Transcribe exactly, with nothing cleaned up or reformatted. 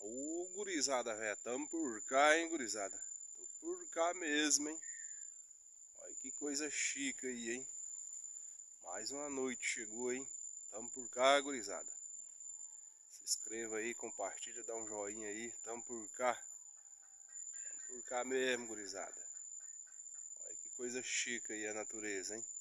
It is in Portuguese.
Ô, gurizada, velho, tamo por cá, hein, gurizada. Tô por cá mesmo, hein. Olha que coisa chique aí, hein. Mais uma noite chegou, hein. Tamo por cá, gurizada. Se inscreva aí, compartilha, dá um joinha aí. Tamo por cá. Tamo por cá mesmo, gurizada. Olha que coisa chique aí a natureza, hein.